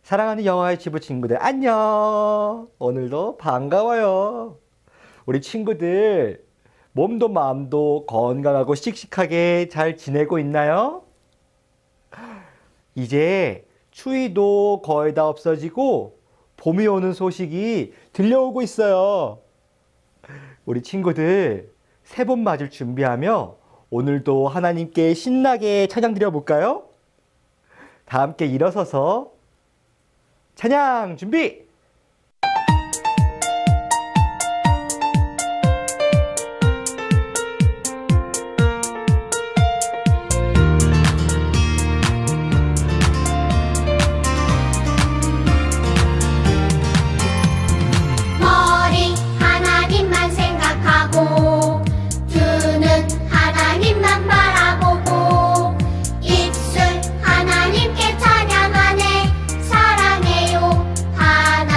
사랑하는 영화의 치부 친구들 안녕. 오늘도 반가워요. 우리 친구들 몸도 마음도 건강하고 씩씩하게 잘 지내고 있나요? 이제 추위도 거의 다 없어지고 봄이 오는 소식이 들려오고 있어요. 우리 친구들 새 봄 맞을 준비하며 오늘도 하나님께 신나게 찬양 드려볼까요? 다 함께 일어서서 찬양 준비! 머리 하나님만 생각하고 두 눈 하나님만 바라보고 입술 하나님께 찬양하네. 사랑해요 하나님.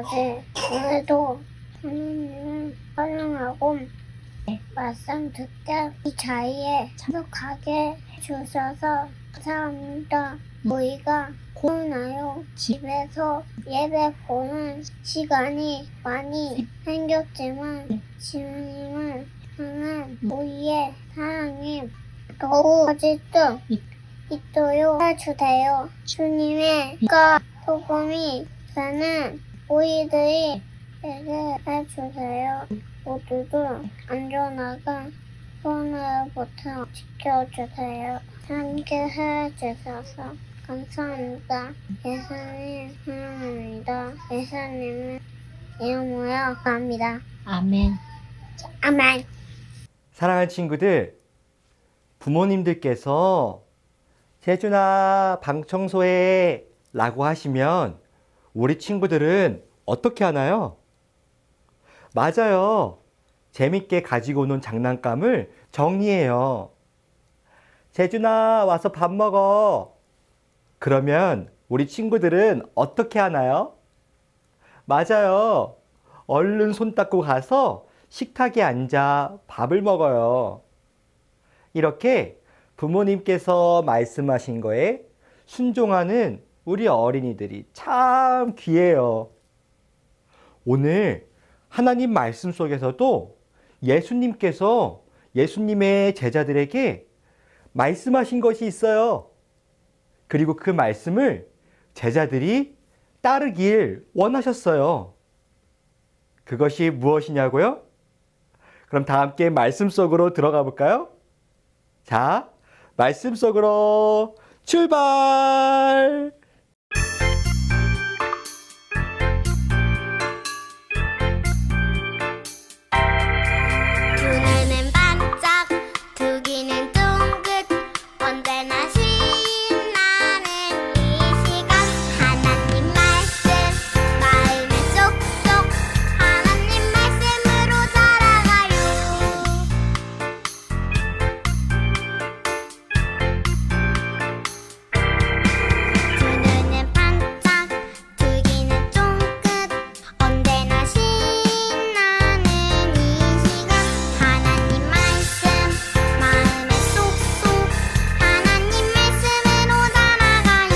어제 오늘도 하나님을 활용하고 말씀 듣게 이 자리에 참석하게 해주셔서 감사합니다. 저희가 코로나로 집에서 예배 보는 시간이 많이 생겼지만 주님을 향한 우리의 사랑이 더욱 커질 수 있도록 해주세요. 주님의 가 소금이 되는 우리들이 되게 해주세요. 모두도 안전하게 코로나로부터 지켜주세요. 함께 해주셔서 감사합니다. 예수님 사랑합니다. 예수님을 이름으로 감사합니다. 아멘. 아멘. 사랑하는 친구들, 부모님들께서 세준아 방 청소해 라고 하시면 우리 친구들은 어떻게 하나요? 맞아요. 재밌게 가지고 오는 장난감을 정리해요. 세준아 와서 밥 먹어. 그러면 우리 친구들은 어떻게 하나요? 맞아요. 얼른 손 닦고 가서 식탁에 앉아 밥을 먹어요. 이렇게 부모님께서 말씀하신 거에 순종하는 우리 어린이들이 참 귀해요. 오늘 하나님 말씀 속에서도 예수님께서 예수님의 제자들에게 말씀하신 것이 있어요. 그리고 그 말씀을 제자들이 따르길 원하셨어요. 그것이 무엇이냐고요? 그럼 다 함께 말씀 속으로 들어가 볼까요? 자, 말씀 속으로 출발! 두 눈은 반짝, 두 귀는 쫑긋, 언제나 신나는 이 시간. 하나님 말씀, 마음에 쏙쏙, 하나님 말씀으로 살아가요. 두 눈은 반짝, 두 귀는 쫑긋, 언제나 신나는 이 시간. 하나님 말씀, 마음에 쏙쏙, 하나님 말씀으로 살아가요.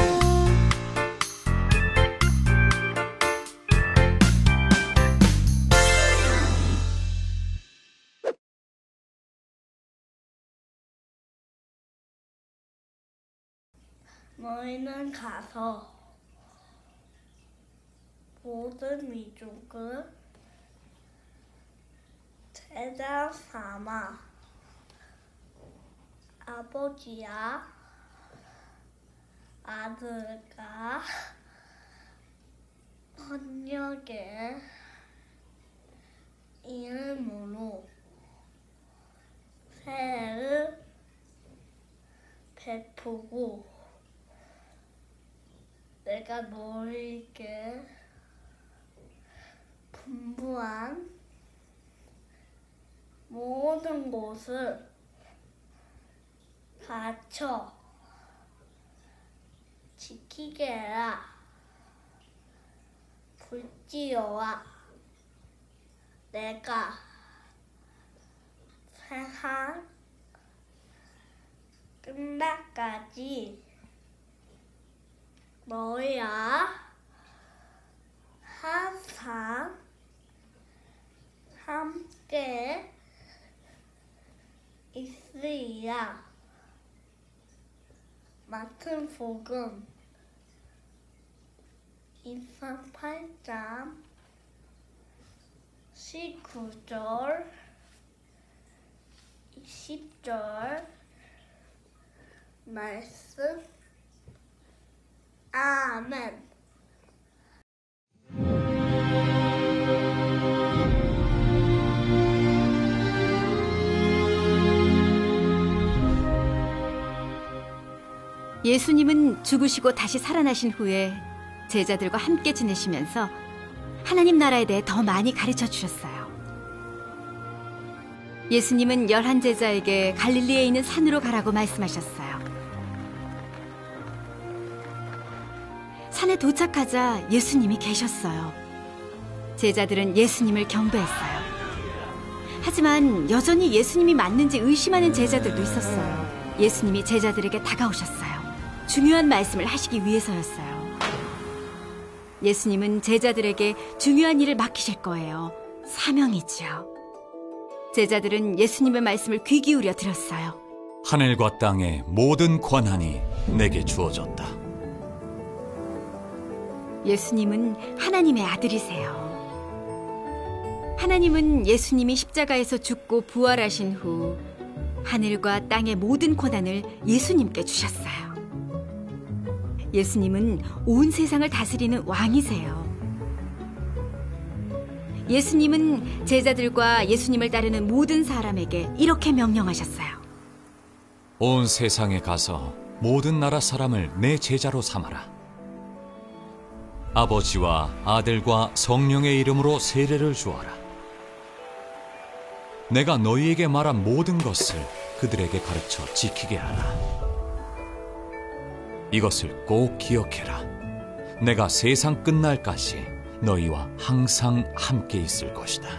너희는 가서 모든 민족을 제자 삼아 아버지와 아들과 번역의 이름으로 세례를 베푸고 내가 너희에게 분부한 모든 것을 가르쳐 지키게 해라. 불지어와 내가 세상 끝날까지 너희와 항상 함께 있으리라. 마태복음 28장 19절 20절 말씀. 아멘. 예수님은 죽으시고 다시 살아나신 후에 제자들과 함께 지내시면서 하나님 나라에 대해 더 많이 가르쳐 주셨어요. 예수님은 11제자에게 갈릴리에 있는 산으로 가라고 말씀하셨어요. 산에 도착하자 예수님이 계셨어요. 제자들은 예수님을 경배했어요. 하지만 여전히 예수님이 맞는지 의심하는 제자들도 있었어요. 예수님이 제자들에게 다가오셨어요. 중요한 말씀을 하시기 위해서였어요. 예수님은 제자들에게 중요한 일을 맡기실 거예요. 사명이지요. 제자들은 예수님의 말씀을 귀 기울여 들었어요. 하늘과 땅의 모든 권한이 내게 주어졌다. 예수님은 하나님의 아들이세요. 하나님은 예수님이 십자가에서 죽고 부활하신 후 하늘과 땅의 모든 권한을 예수님께 주셨어요. 예수님은 온 세상을 다스리는 왕이세요. 예수님은 제자들과 예수님을 따르는 모든 사람에게 이렇게 명령하셨어요. 온 세상에 가서 모든 나라 사람을 내 제자로 삼아라. 아버지와 아들과 성령의 이름으로 세례를 주어라. 내가 너희에게 말한 모든 것을 그들에게 가르쳐 지키게 하라. 이것을 꼭 기억해라. 내가 세상 끝날까지 너희와 항상 함께 있을 것이다.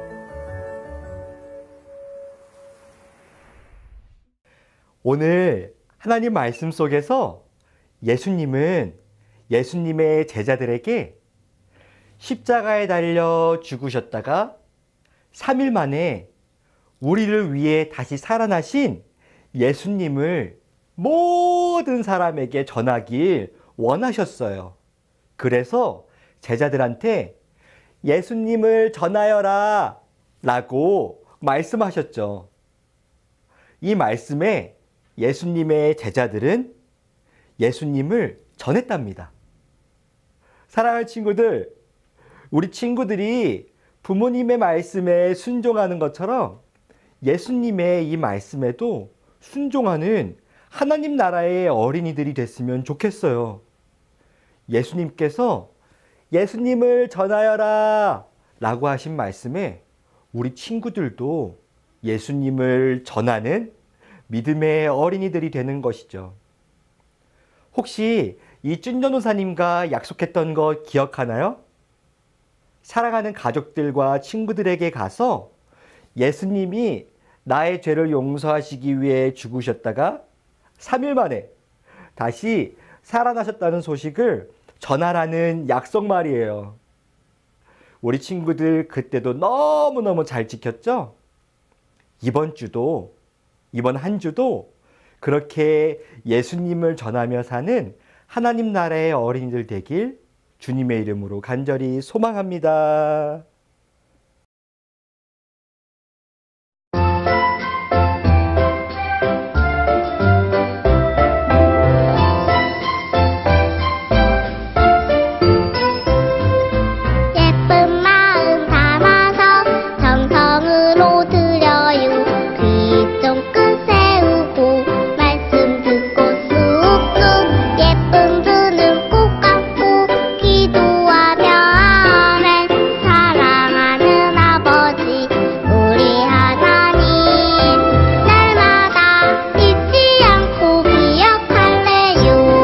오늘 하나님 말씀 속에서 예수님은 예수님의 제자들에게 십자가에 달려 죽으셨다가 3일 만에 우리를 위해 다시 살아나신 예수님을 모든 사람에게 전하길 원하셨어요. 그래서 제자들한테 예수님을 전하여라 라고 말씀하셨죠. 이 말씀에 예수님의 제자들은 예수님을 전했답니다. 사랑하는 친구들, 우리 친구들이 부모님의 말씀에 순종하는 것처럼 예수님의 이 말씀에도 순종하는 하나님 나라의 어린이들이 됐으면 좋겠어요. 예수님께서 예수님을 전하여라 라고 하신 말씀에 우리 친구들도 예수님을 전하는 믿음의 어린이들이 되는 것이죠. 혹시 이준 전도사님과 약속했던 거 기억하나요? 사랑하는 가족들과 친구들에게 가서 예수님이 나의 죄를 용서하시기 위해 죽으셨다가 3일 만에 다시 살아나셨다는 소식을 전하라는 약속 말이에요. 우리 친구들 그때도 너무너무 잘 지켰죠? 이번 한 주도 그렇게 예수님을 전하며 사는 하나님 나라의 어린이들 되길 주님의 이름으로 간절히 소망합니다. 예쁜 마음 담아서 정성으로 드려요. 귀 쫑긋 세우고 말씀 듣고 쑥쑥 예쁜 두 눈 꼭 감고 기도하며 아멘. 사랑하는 아버지 우리 하나님 날마다 잊지 않고 기억할래요.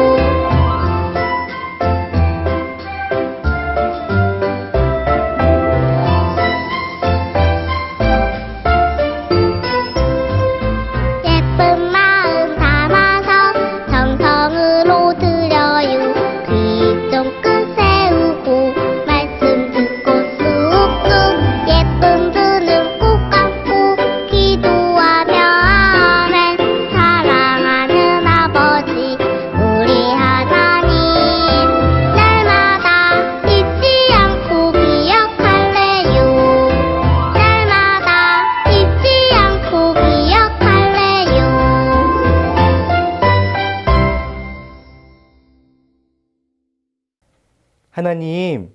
예쁜 마음 담아서 정성으로 드려요. 귀 쫑긋 세우고 말씀 듣고 쑥쑥 예쁜 두 눈 꼭 감고 기도하며 아멘. 사랑하는 아버지 우리 하나님 날마다 잊지 않고 기억할래요. 날마다 잊지 않고 기억할래요. 하나님,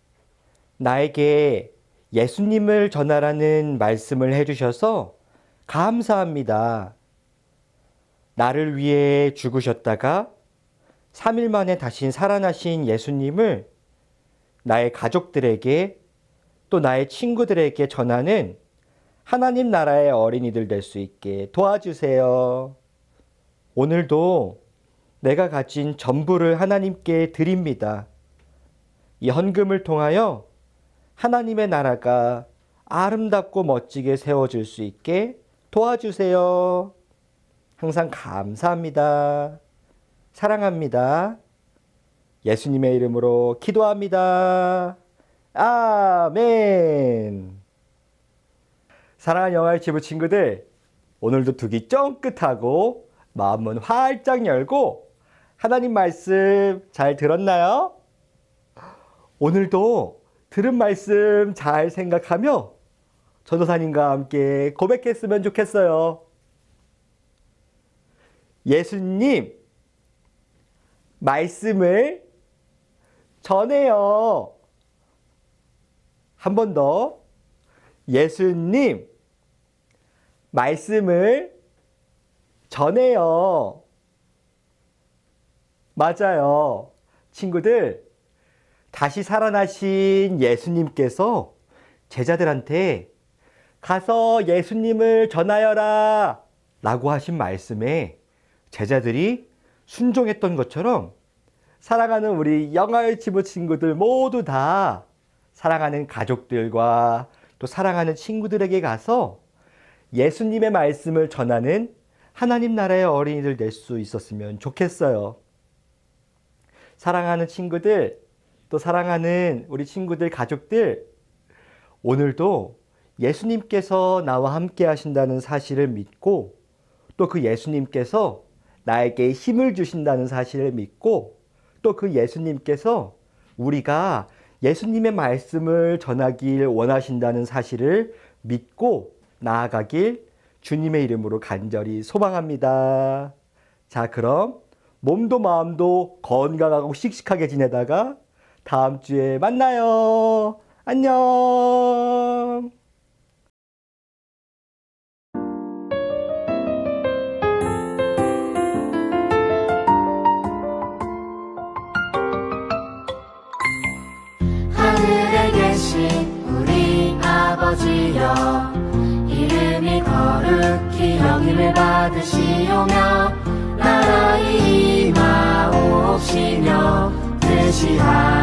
나에게 예수님을 전하라는 말씀을 해주셔서 감사합니다. 나를 위해 죽으셨다가 3일 만에 다시 살아나신 예수님을 나의 가족들에게 또 나의 친구들에게 전하는 하나님 나라의 어린이들 될 수 있게 도와주세요. 오늘도 내가 가진 전부를 하나님께 드립니다. 이 헌금을 통하여 하나님의 나라가 아름답고 멋지게 세워질 수 있게 도와주세요. 항상 감사합니다. 사랑합니다. 예수님의 이름으로 기도합니다. 아멘. 사랑하는 영화유치부 친구들, 오늘도 두 귀 쫑긋하고 마음은 활짝 열고 하나님 말씀 잘 들었나요? 오늘도 들은 말씀 잘 생각하며 전도사님과 함께 고백했으면 좋겠어요. 예수님, 말씀을 전해요. 한 번 더. 예수님, 말씀을 전해요. 맞아요. 친구들, 다시 살아나신 예수님께서 제자들한테 가서 예수님을 전하여라 라고 하신 말씀에 제자들이 순종했던 것처럼 사랑하는 우리 영화유치부 친구들 모두 다 사랑하는 가족들과 또 사랑하는 친구들에게 가서 예수님의 말씀을 전하는 하나님 나라의 어린이들 될 수 있었으면 좋겠어요. 사랑하는 친구들, 또 사랑하는 우리 친구들, 가족들, 오늘도 예수님께서 나와 함께 하신다는 사실을 믿고 또 그 예수님께서 나에게 힘을 주신다는 사실을 믿고 또 그 예수님께서 우리가 예수님의 말씀을 전하길 원하신다는 사실을 믿고 나아가길 주님의 이름으로 간절히 소망합니다. 자, 그럼 몸도 마음도 건강하고 씩씩하게 지내다가 다음 주에 만나요. 안녕. 하늘에 계신 우리 아버지여, 이름이 거룩히 여김을 받으시오며 나라의 임하옵시며 뜻이